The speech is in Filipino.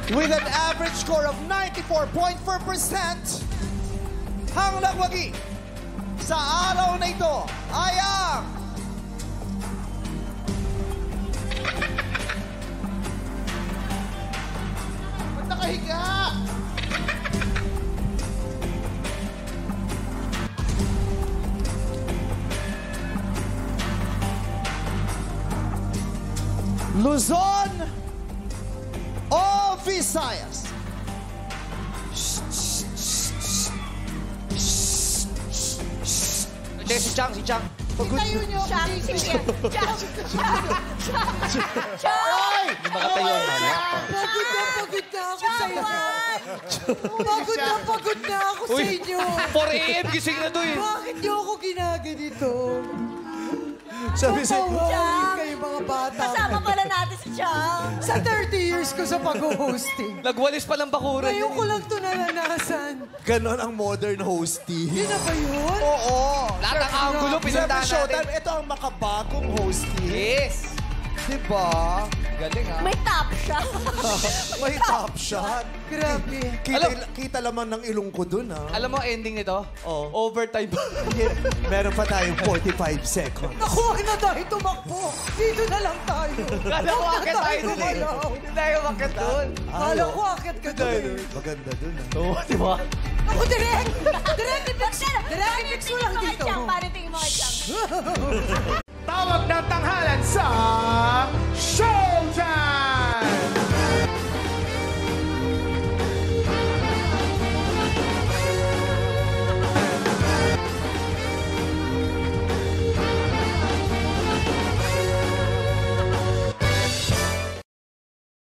With an average score of 94.4%, ang nagwagi sa araw na ito ay ang... Ba't nakahiga? Luzon o Visayas? Hindi, si Chang. Itayo nyo. Chang. Hindi makatayo. Pagod na ako sa inyo. Pagod na ako sa inyo. 4 a.m. gising na to eh. Bakit niyo ako ginaganito? Sabi sa kayo mga bata. Kasama pala natin si Chang. Sa 30 years ko sa pag-hosting. Nagwalis pa ng bakuran. Ngayon ko lang ito naranasan. ganon ang modern hosting. Yun na ba yun? Oo. Lahat ng angulo, pinuntahan natin. Showtime, ito ang makabagong hosting. Yes. Diba? Galing ah. May top siya. May top shot. Grabe. Kita lamang ng ilong ko dun, ha? Alam mo ending nito? Oo. Overtime. Meron pa tayong 45 seconds. Naku, huwag na tayo tumakbo. Dito na lang tayo. Kala ko akit tayo dun eh. gumalaw. Hindi tayo akit dun. Kala ko akit ka doon. Maganda dun, ha? Oo, di ba? Ako, direct! Direct i-fix! Direct i-fix mo lang dito. Paano tingin mo kay Chang? Tawag ng tanghalan